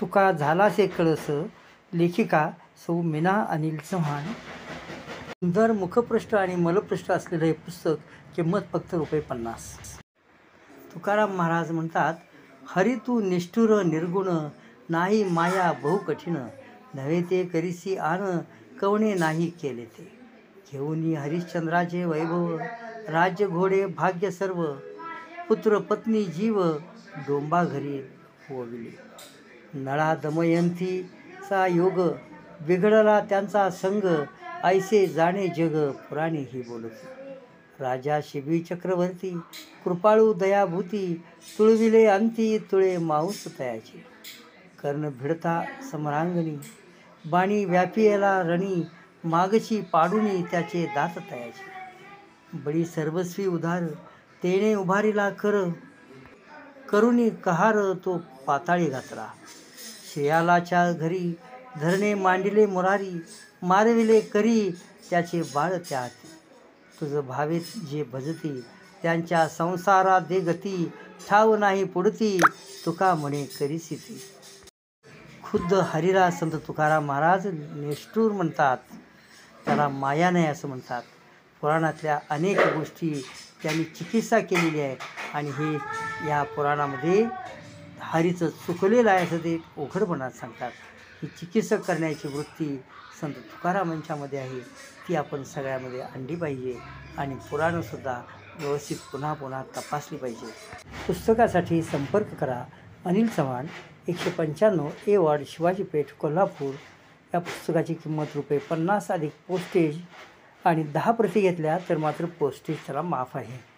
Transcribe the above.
तुका झालासे कळस, लेखिका सौ मीना अनिल चव्हाण। सुंदर मुखपृष्ठ आणि मलपृष्ठ असलेलं हे पुस्तक, किंमत फक्त ₹50. तुकाराम महाराज म्हणतात, हरी तू निष्ठुर निर्गुण, नाही माया बहु कठीण, नव्हे ते करिसी आन, कवणे नाही केले ते। घेऊनी हरिश्चंद्राचे वैभव, राज्य घोडे भाग्य सर्व, पुत्र पत्नी जीव, डोंबा घरी होविले। नळा दमयंतीचा योग, बिघडला त्यांचा संग, ऐसे जाणे जग, पुराणे ही बोलती। राजा शिबी चक्रवर्ती, कृपाळू दयाभूती, तुळविले अंती तुळे माऊस तयाची। कर्ण भिडता समरांगणी, बाणी व्यापियला रणी, मागची पाडुनी त्याचे दात तयाचे। बळी सर्वस्वी उधार, तेने उभारिला कर, करुणी कहार तो पाताळी घातला। शेयालाच्या घरी धरणे मांडिले मुरारी, मारविले करी त्याचे बाळ त्या हाती। तुझ भावेत जे भजती, त्यांच्या संसारा दे गती, ठाव नाही पुढती, तुका म्हणे करीसी ती। खुद्द हरीला संत तुकाराम महाराज निष्ठुर म्हणतात, त्याला माया नाही असं म्हणतात। पुराणातल्या अनेक गोष्टी त्यांनी चिकित्सा केलेली आहे आणि हे या पुराणामध्ये हरीचं चुकलेलं आहे असं ते उघडपणात सांगतात। ही चिकित्सक करण्याची वृत्ती संत तुकारामांच्यामध्ये आहे, ती आपण सगळ्यामध्ये आणली पाहिजे आणि पुराणंसुद्धा व्यवस्थित पुन्हा पुन्हा तपासली पाहिजे। पुस्तकासाठी संपर्क करा अनिल चव्हाण, 195 ए वॉर्ड, शिवाजी पेठ, कोल्हापूर। या पुस्तकाची किंमत ₹50 अधिक पोस्टेज आणि 10 प्रती घेतल्या तर मात्र पोस्टेज त्याला माफ आहे।